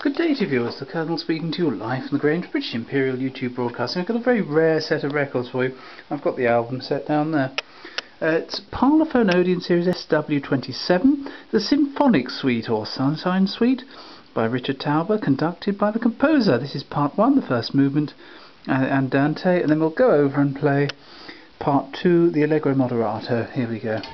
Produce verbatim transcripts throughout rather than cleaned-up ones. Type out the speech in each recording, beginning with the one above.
Good day to you viewers, the Colonel speaking to you live from the Grange, British Imperial YouTube Broadcasting. I've got a very rare set of records for you. I've got the album set down there. Uh, it's Parlophone Odeon Series S W twenty-seven, the Symphonic Suite or Sunshine Suite by Richard Tauber, conducted by the composer. This is part one, the first movement, uh, Andante, and then we'll go over and play part two, the Allegro Moderato. Here we go.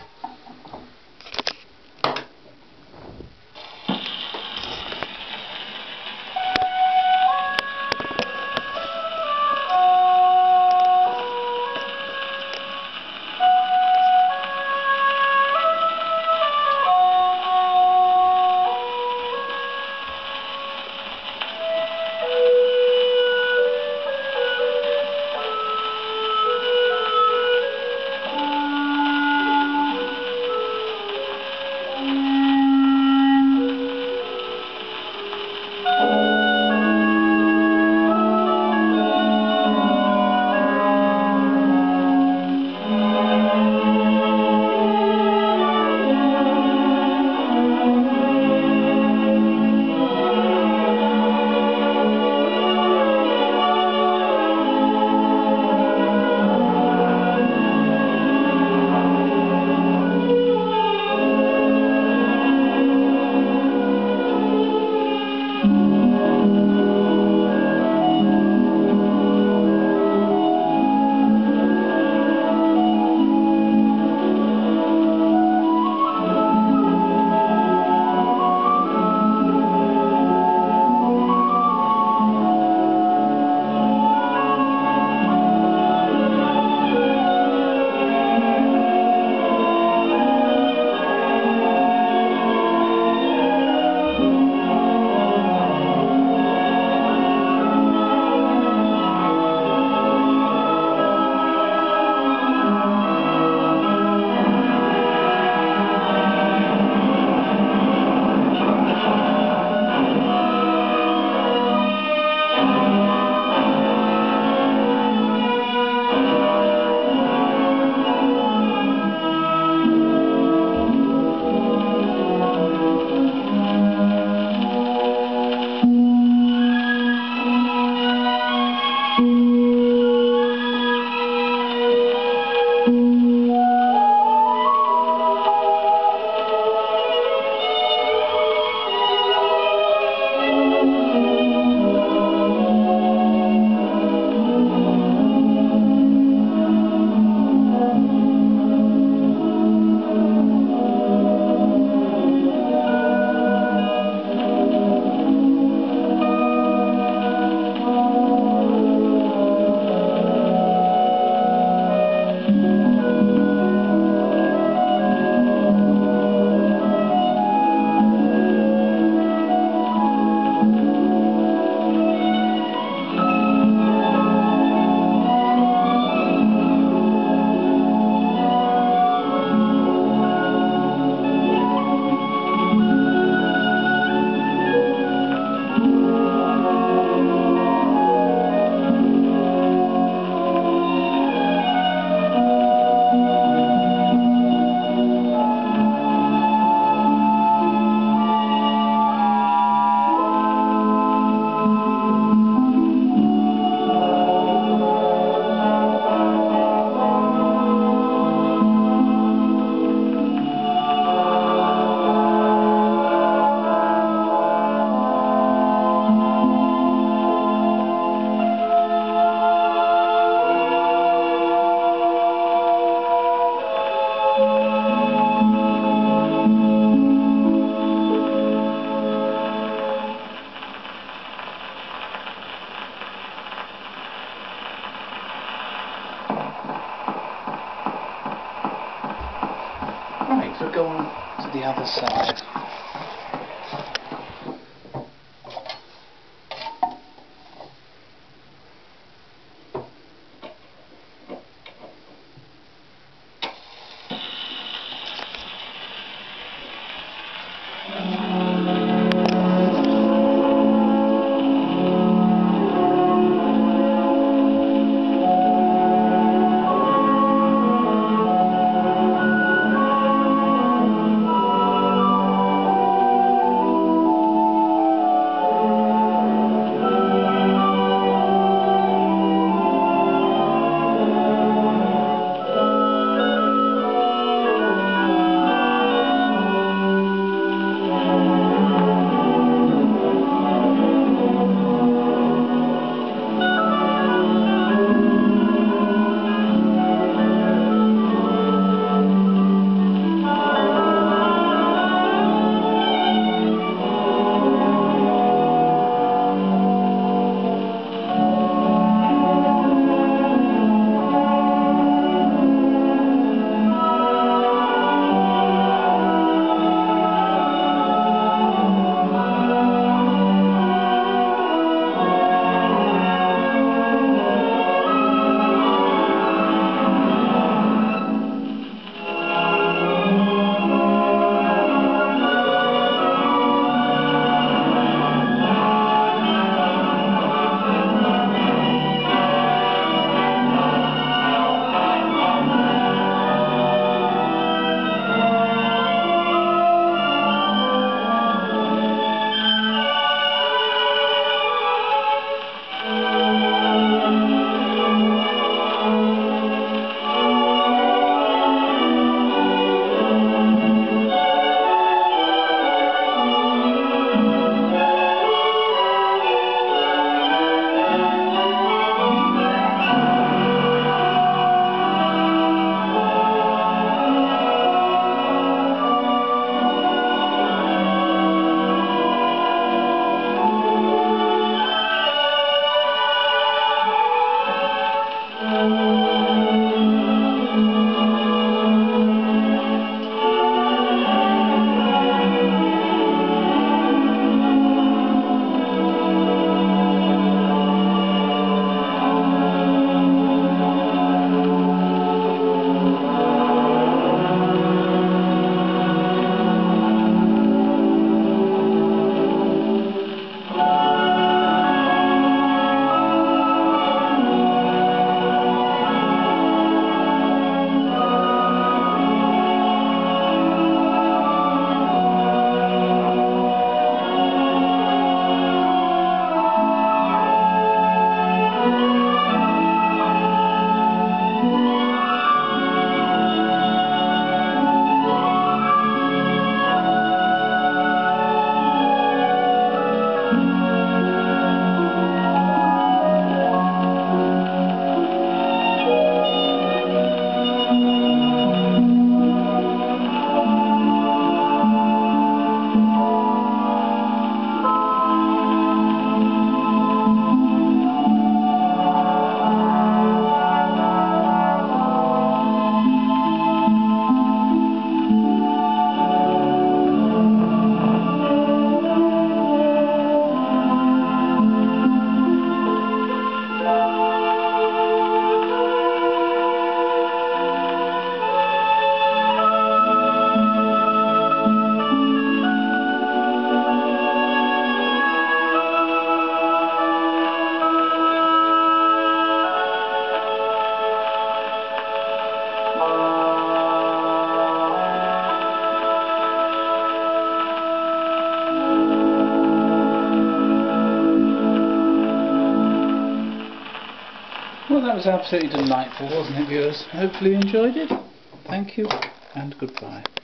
was absolutely delightful, wasn't it, viewers? Hopefully you enjoyed it. Thank you and goodbye.